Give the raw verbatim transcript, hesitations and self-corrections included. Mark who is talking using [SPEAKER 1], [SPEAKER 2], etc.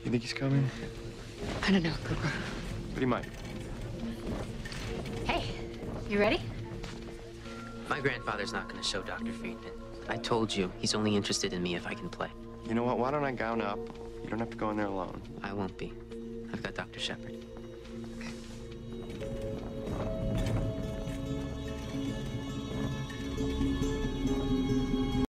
[SPEAKER 1] You think he's coming?
[SPEAKER 2] I don't know, Cooper.
[SPEAKER 1] But he might.
[SPEAKER 2] Hey, you ready?
[SPEAKER 3] My grandfather's not going to show Doctor Friedman. I told you, he's only interested in me if I can play.
[SPEAKER 1] You know what? Why don't I gown up? You don't have to go in there alone.
[SPEAKER 3] I won't be. I've got Doctor Shepard.